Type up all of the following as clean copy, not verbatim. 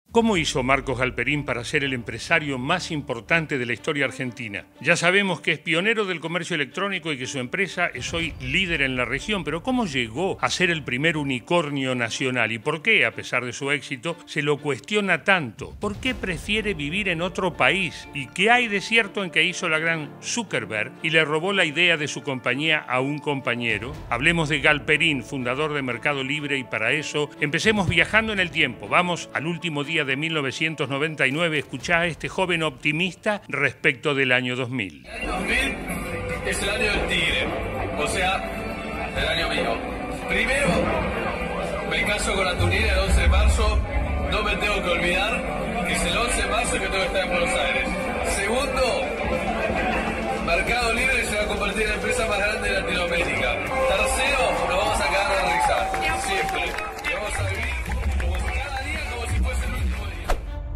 ¿Cómo hizo Marcos Galperín para ser el empresario más importante de la historia argentina? Ya sabemos que es pionero del comercio electrónico y que su empresa es hoy líder en la región, pero ¿cómo llegó a ser el primer unicornio nacional? ¿Y por qué, a pesar de su éxito, se lo cuestiona tanto? ¿Por qué prefiere vivir en otro país? ¿Y qué hay de cierto en que hizo la gran Zuckerberg y le robó la idea de su compañía a un compañero? Hablemos de Galperín, fundador de Mercado Libre, y para eso empecemos viajando en el tiempo. Vamos al último día de 1999, escuchá a este joven optimista respecto del año 2000. El año 2000 es el año del tigre, o sea, el año mío. Primero, me caso con Antonina el 11 de marzo, no me tengo que olvidar que es el 11 de marzo que tengo que estar en Buenos Aires. Segundo, Mercado Libre se va a convertir en la empresa más grande de Latinoamérica. Tercero, nos vamos a cagar de risa, siempre. Y vamos a vivir cada día como si fuese el último día.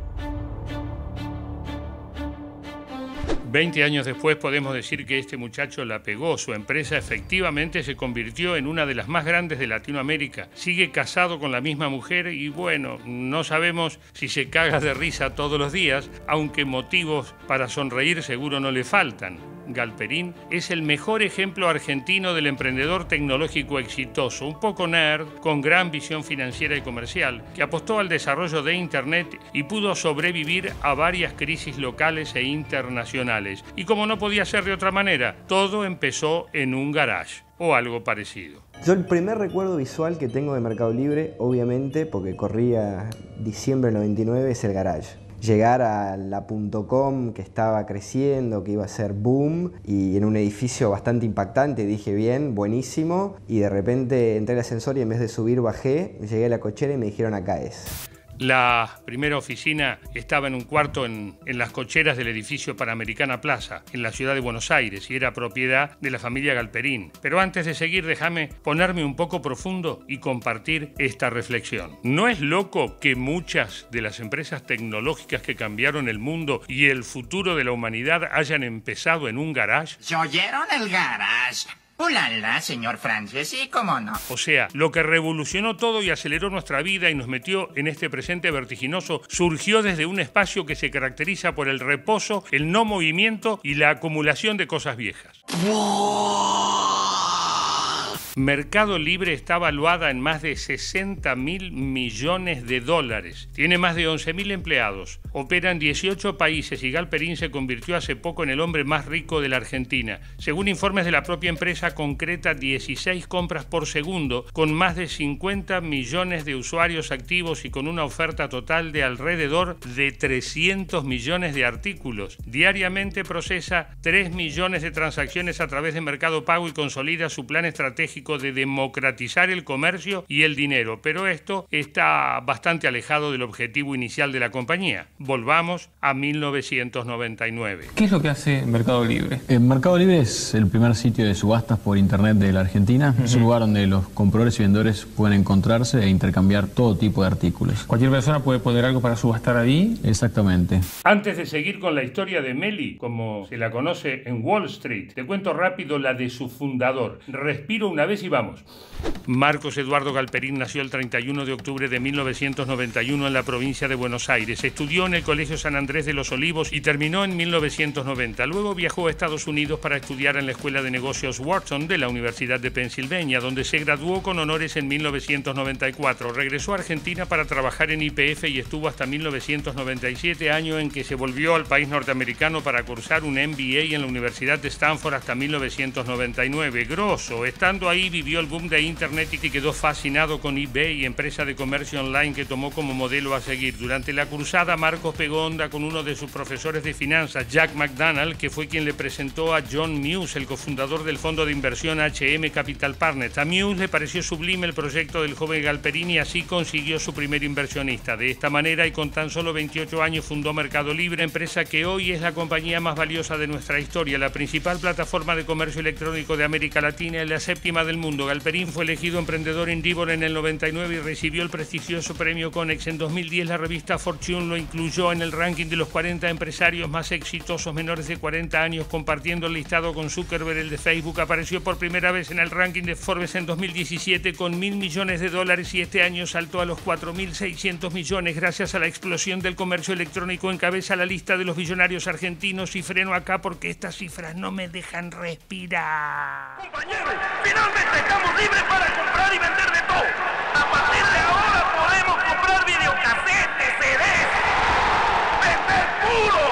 20 años después podemos decir que este muchacho la pegó. Su empresa efectivamente se convirtió en una de las más grandes de Latinoamérica. Sigue casado con la misma mujer y bueno, no sabemos si se caga de risa todos los días, aunque motivos para sonreír seguro no le faltan. Galperín es el mejor ejemplo argentino del emprendedor tecnológico exitoso, un poco nerd, con gran visión financiera y comercial, que apostó al desarrollo de Internet y pudo sobrevivir a varias crisis locales e internacionales. Y como no podía ser de otra manera, todo empezó en un garage o algo parecido. Yo el primer recuerdo visual que tengo de Mercado Libre, obviamente, porque corría diciembre del 99, es el garage. Llegar a la .com que estaba creciendo, que iba a ser boom, y en un edificio bastante impactante, dije bien, buenísimo, y de repente entré al ascensor y en vez de subir bajé, llegué a la cochera y me dijeron acá es. La primera oficina estaba en un cuarto en las cocheras del edificio Panamericana Plaza, en la ciudad de Buenos Aires, y era propiedad de la familia Galperín. Pero antes de seguir, déjame ponerme un poco profundo y compartir esta reflexión. ¿No es loco que muchas de las empresas tecnológicas que cambiaron el mundo y el futuro de la humanidad hayan empezado en un garage? ¿Se oyeron el garage? ¡Ulala, señor Francis! Sí, cómo no. O sea, lo que revolucionó todo y aceleró nuestra vida y nos metió en este presente vertiginoso surgió desde un espacio que se caracteriza por el reposo, el no movimiento y la acumulación de cosas viejas. Mercado Libre está valuada en más de 60.000 millones de dólares. Tiene más de 11.000 empleados. Opera en 18 países y Galperín se convirtió hace poco en el hombre más rico de la Argentina. Según informes de la propia empresa, concreta 16 compras por segundo, con más de 50 millones de usuarios activos y con una oferta total de alrededor de 300 millones de artículos. Diariamente procesa 3 millones de transacciones a través de Mercado Pago y consolida su plan estratégico de democratizar el comercio y el dinero, pero esto está bastante alejado del objetivo inicial de la compañía. Volvamos a 1999. ¿Qué es lo que hace Mercado Libre? Mercado Libre es el primer sitio de subastas por internet de la Argentina. Es un lugar donde los compradores y vendedores pueden encontrarse e intercambiar todo tipo de artículos. ¿Cualquier persona puede poner algo para subastar ahí? Exactamente. Antes de seguir con la historia de Meli, como se la conoce en Wall Street, te cuento rápido la de su fundador. Respiro una vez y vamos. Marcos Eduardo Galperín nació el 31 de octubre de 1991 en la provincia de Buenos Aires. Estudió en el Colegio San Andrés de los Olivos y terminó en 1990. Luego viajó a Estados Unidos para estudiar en la Escuela de Negocios Wharton de la Universidad de Pensilvania, donde se graduó con honores en 1994. Regresó a Argentina para trabajar en YPF y estuvo hasta 1997, año en que se volvió al país norteamericano para cursar un MBA en la Universidad de Stanford hasta 1999. Grosso. Estando ahí vivió el boom de Internet y quedó fascinado con eBay, empresa de comercio online que tomó como modelo a seguir. Durante la cruzada, Marcos pegó onda con uno de sus profesores de finanzas, Jack McDonald, que fue quien le presentó a John Muse, el cofundador del fondo de inversión HM Capital Partners. A Muse le pareció sublime el proyecto del joven Galperín y así consiguió su primer inversionista. De esta manera y con tan solo 28 años fundó Mercado Libre, empresa que hoy es la compañía más valiosa de nuestra historia, la principal plataforma de comercio electrónico de América Latina y la séptima del del mundo. Galperín fue elegido emprendedor Indivor en el 99 y recibió el prestigioso premio Conex. En 2010 la revista Fortune lo incluyó en el ranking de los 40 empresarios más exitosos menores de 40 años, compartiendo el listado con Zuckerberg, el de Facebook. Apareció por primera vez en el ranking de Forbes en 2017 con $1.000 millones y este año saltó a los 4.600 millones gracias a la explosión del comercio electrónico. Encabeza la lista de los billonarios argentinos. Y freno acá porque estas cifras no me dejan respirar. Compañeros, finalmente estamos libres para comprar y vender de todo. A partir de ahora podemos comprar videocasetes, CDs, vender puro,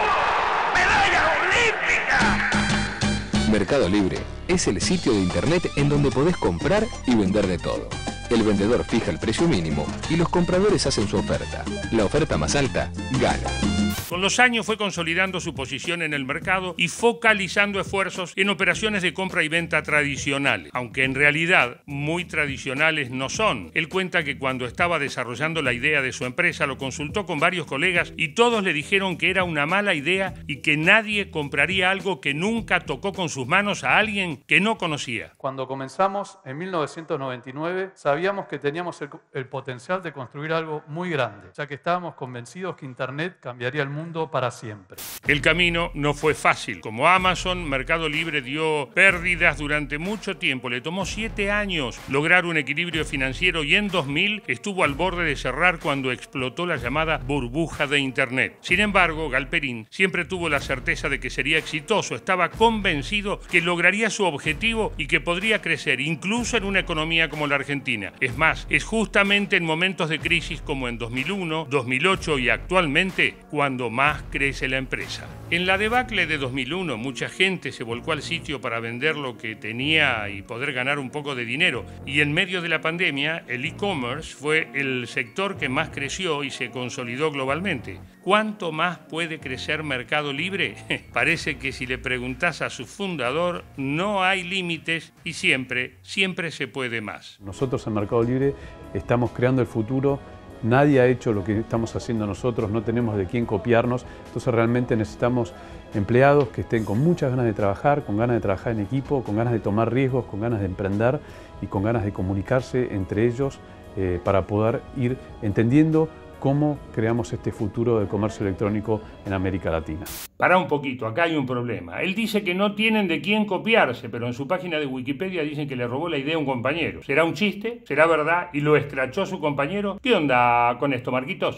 medallas olímpicas. Mercado Libre es el sitio de internet en donde podés comprar y vender de todo. El vendedor fija el precio mínimo y los compradores hacen su oferta. La oferta más alta gana. Con los años fue consolidando su posición en el mercado y focalizando esfuerzos en operaciones de compra y venta tradicionales, aunque en realidad muy tradicionales no son. Él cuenta que cuando estaba desarrollando la idea de su empresa lo consultó con varios colegas y todos le dijeron que era una mala idea y que nadie compraría algo que nunca tocó con sus manos a alguien que no conocía. Cuando comenzamos en 1999 sabíamos que teníamos el potencial de construir algo muy grande, ya que estábamos convencidos que Internet cambiaría el mundo para siempre. El camino no fue fácil. Como Amazon, Mercado Libre dio pérdidas durante mucho tiempo. Le tomó 7 años lograr un equilibrio financiero y en 2000 estuvo al borde de cerrar cuando explotó la llamada burbuja de Internet. Sin embargo, Galperín siempre tuvo la certeza de que sería exitoso. Estaba convencido que lograría su objetivo y que podría crecer, incluso en una economía como la Argentina. Es más, es justamente en momentos de crisis como en 2001, 2008 y actualmente cuando más crece la empresa. En la debacle de 2001, mucha gente se volcó al sitio para vender lo que tenía y poder ganar un poco de dinero. Y en medio de la pandemia, el e-commerce fue el sector que más creció y se consolidó globalmente. ¿Cuánto más puede crecer Mercado Libre? Parece que si le preguntás a su fundador, no hay límites y siempre se puede más. Nosotros en Mercado Libre estamos creando el futuro. Nadie ha hecho lo que estamos haciendo nosotros, no tenemos de quién copiarnos, entonces realmente necesitamos empleados que estén con muchas ganas de trabajar, con ganas de trabajar en equipo, con ganas de tomar riesgos, con ganas de emprender y con ganas de comunicarse entre ellos para poder ir entendiendo cómo creamos este futuro del comercio electrónico en América Latina. Pará un poquito, acá hay un problema. Él dice que no tienen de quién copiarse, pero en su página de Wikipedia dicen que le robó la idea a un compañero. ¿Será un chiste? ¿Será verdad? ¿Y lo escrachó su compañero? ¿Qué onda con esto, Marquitos?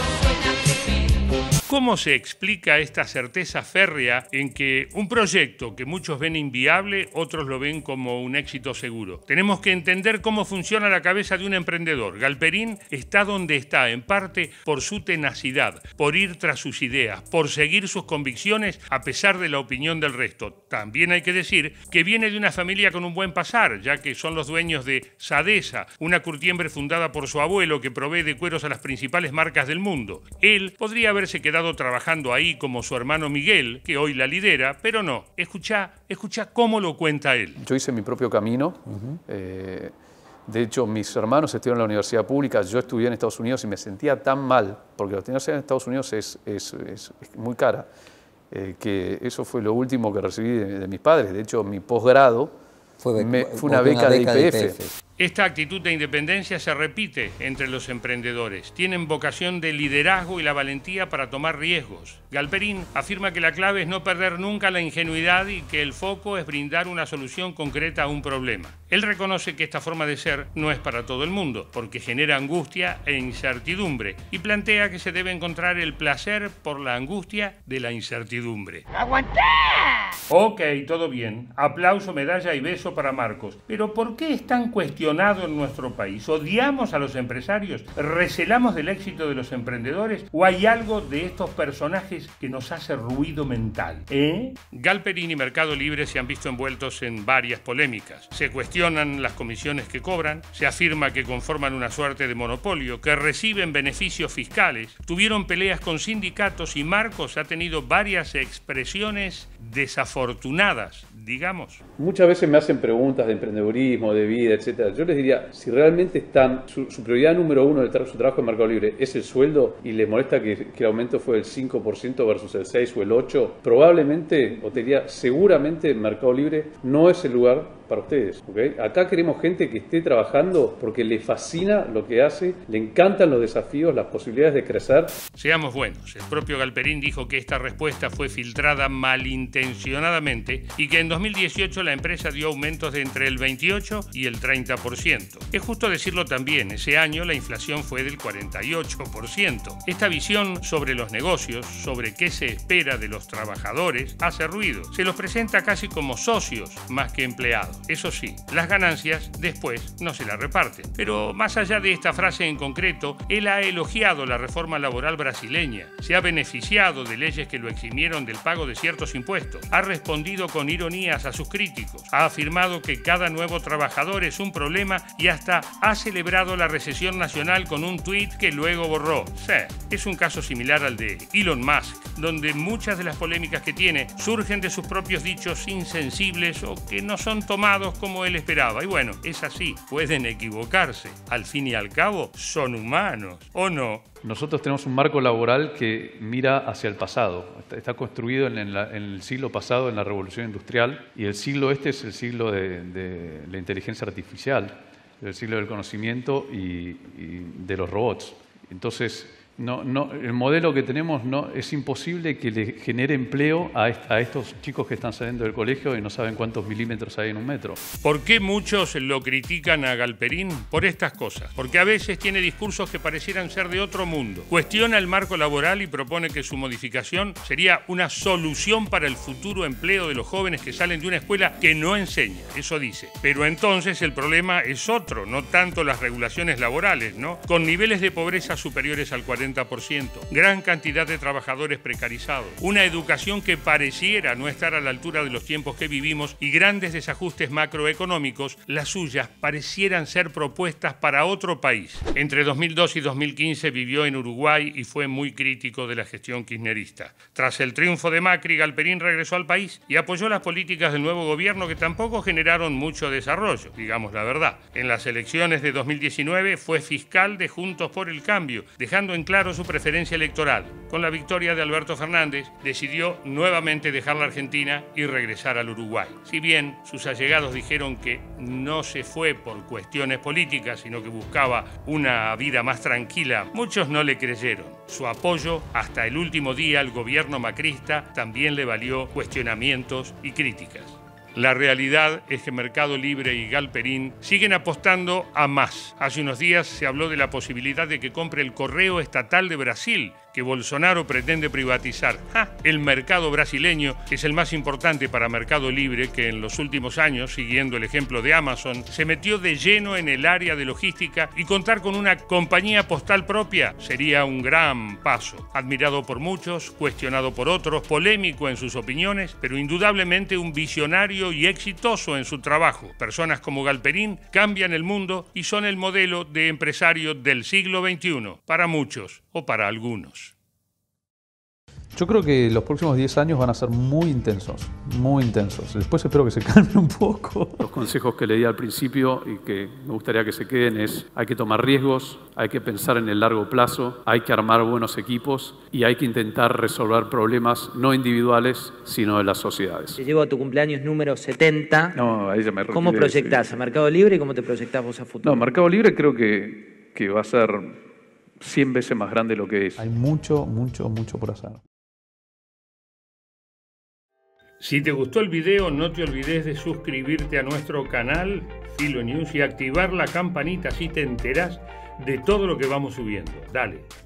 ¿Cómo se explica esta certeza férrea en que un proyecto que muchos ven inviable, otros lo ven como un éxito seguro? Tenemos que entender cómo funciona la cabeza de un emprendedor. Galperín está donde está, en parte por su tenacidad, por ir tras sus ideas, por seguir sus convicciones a pesar de la opinión del resto. También hay que decir que viene de una familia con un buen pasar, ya que son los dueños de Sadesa, una curtiembre fundada por su abuelo que provee de cueros a las principales marcas del mundo. Él podría haberse quedado trabajando ahí como su hermano Miguel, que hoy la lidera, pero no. Escuchá cómo lo cuenta él. Yo hice mi propio camino. De hecho, mis hermanos estudiaron en la universidad pública, yo estudié en Estados Unidos y me sentía tan mal, porque la universidad en Estados Unidos es muy cara, que eso fue lo último que recibí de mis padres. De hecho, mi posgrado fue una beca de IPF. Esta actitud de independencia se repite entre los emprendedores. Tienen vocación de liderazgo y la valentía para tomar riesgos. Galperín afirma que la clave es no perder nunca la ingenuidad y que el foco es brindar una solución concreta a un problema. Él reconoce que esta forma de ser no es para todo el mundo, porque genera angustia e incertidumbre, y plantea que se debe encontrar el placer por la angustia de la incertidumbre. ¡Aguantá! Ok, todo bien. Aplauso, medalla y beso para Marcos. Pero ¿por qué es tan cuestionado en nuestro país? ¿Odiamos a los empresarios? ¿Recelamos del éxito de los emprendedores? ¿O hay algo de estos personajes que nos hace ruido mental? Galperín y Mercado Libre se han visto envueltos en varias polémicas. Se cuestionan las comisiones que cobran, se afirma que conforman una suerte de monopolio, que reciben beneficios fiscales, tuvieron peleas con sindicatos y Marcos ha tenido varias expresiones desafortunadas, digamos. Muchas veces me hacen preguntas de emprendedurismo, de vida, etc. Yo les diría, si realmente están, su prioridad número uno de su trabajo en Mercado Libre es el sueldo y les molesta que el aumento fue del 5% versus el 6 o el 8, probablemente, o te diría, seguramente Mercado Libre no es el lugar para ustedes. ¿Okay? Acá queremos gente que esté trabajando porque le fascina lo que hace, le encantan los desafíos, las posibilidades de crecer. Seamos buenos, el propio Galperín dijo que esta respuesta fue filtrada malintencionadamente y que en 2018 la empresa dio aumentos de entre el 28 y el 30%. Es justo decirlo también, ese año la inflación fue del 48%. Esta visión sobre los negocios, sobre qué se espera de los trabajadores, hace ruido. Se los presenta casi como socios más que empleados. Eso sí, las ganancias después no se las reparten. Pero más allá de esta frase en concreto, él ha elogiado la reforma laboral brasileña, se ha beneficiado de leyes que lo eximieron del pago de ciertos impuestos, ha respondido con ironías a sus críticos, ha afirmado que cada nuevo trabajador es un problema y hasta ha celebrado la recesión nacional con un tuit que luego borró. Sí, es un caso similar al de Elon Musk, donde muchas de las polémicas que tiene surgen de sus propios dichos insensibles o que no son tomados como él esperaba. Y bueno, es así, pueden equivocarse. Al fin y al cabo, son humanos, ¿o no? Nosotros tenemos un marco laboral que mira hacia el pasado. Está construido en el siglo pasado, en la revolución industrial, y el siglo este es el siglo de la inteligencia artificial, el siglo del conocimiento y de los robots. Entonces, el modelo que tenemos es imposible que le genere empleo a estos chicos que están saliendo del colegio y no saben cuántos milímetros hay en un metro. ¿Por qué muchos lo critican a Galperín? Por estas cosas. Porque a veces tiene discursos que parecieran ser de otro mundo. Cuestiona el marco laboral y propone que su modificación sería una solución para el futuro empleo de los jóvenes que salen de una escuela que no enseña. Eso dice. Pero entonces el problema es otro, no tanto las regulaciones laborales, ¿no? Con niveles de pobreza superiores al 40%, gran cantidad de trabajadores precarizados, una educación que pareciera no estar a la altura de los tiempos que vivimos y grandes desajustes macroeconómicos, las suyas parecieran ser propuestas para otro país. Entre 2002 y 2015 vivió en Uruguay y fue muy crítico de la gestión kirchnerista. Tras el triunfo de Macri, Galperín regresó al país y apoyó las políticas del nuevo gobierno que tampoco generaron mucho desarrollo, digamos la verdad. En las elecciones de 2019 fue fiscal de Juntos por el Cambio, dejando en claro su preferencia electoral. Con la victoria de Alberto Fernández, decidió nuevamente dejar la Argentina y regresar al Uruguay. Si bien sus allegados dijeron que no se fue por cuestiones políticas, sino que buscaba una vida más tranquila, muchos no le creyeron. Su apoyo hasta el último día al gobierno macrista también le valió cuestionamientos y críticas. La realidad es que Mercado Libre y Galperín siguen apostando a más. Hace unos días se habló de la posibilidad de que compre el Correo Estatal de Brasil, que Bolsonaro pretende privatizar. El mercado brasileño es el más importante para Mercado Libre, que en los últimos años, siguiendo el ejemplo de Amazon, se metió de lleno en el área de logística y contar con una compañía postal propia sería un gran paso. Admirado por muchos, cuestionado por otros, polémico en sus opiniones, pero indudablemente un visionario y exitoso en su trabajo. Personas como Galperín cambian el mundo y son el modelo de empresario del siglo XXI, para muchos o para algunos. Yo creo que los próximos 10 años van a ser muy intensos, muy intensos. Después espero que se calmen un poco. Los consejos que le di al principio y que me gustaría que se queden es: hay que tomar riesgos, hay que pensar en el largo plazo, hay que armar buenos equipos y hay que intentar resolver problemas no individuales, sino de las sociedades. Te llevo a tu cumpleaños número 70. No, ahí ya me retiré. ¿Cómo proyectás a Mercado Libre y cómo te proyectás vos a futuro? No, Mercado Libre creo que va a ser 100 veces más grande de lo que es. Hay mucho por hacer. Si te gustó el video, no te olvides de suscribirte a nuestro canal Filonews y activar la campanita así te enterás de todo lo que vamos subiendo. Dale.